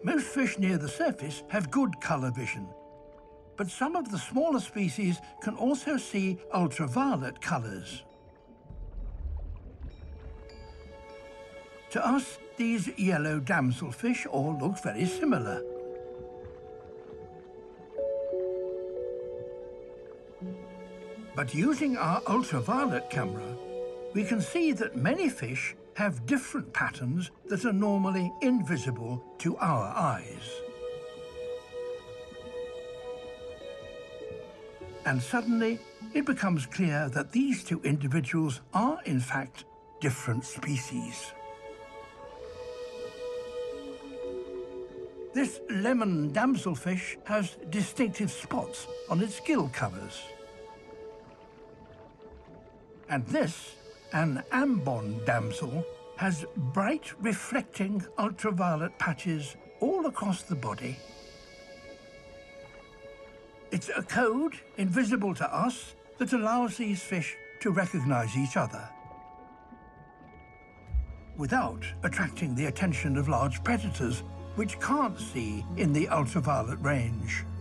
Most fish near the surface have good colour vision, but some of the smaller species can also see ultraviolet colours. To us, these yellow damselfish all look very similar. But using our ultraviolet camera, we can see that many fish have different patterns that are normally invisible to our eyes. And suddenly, it becomes clear that these two individuals are, in fact, different species. This lemon damselfish has distinctive spots on its gill covers. And this, an ambon damsel, has bright reflecting ultraviolet patches all across the body. It's a code, invisible to us, that allows these fish to recognize each other without attracting the attention of large predators which can't see in the ultraviolet range.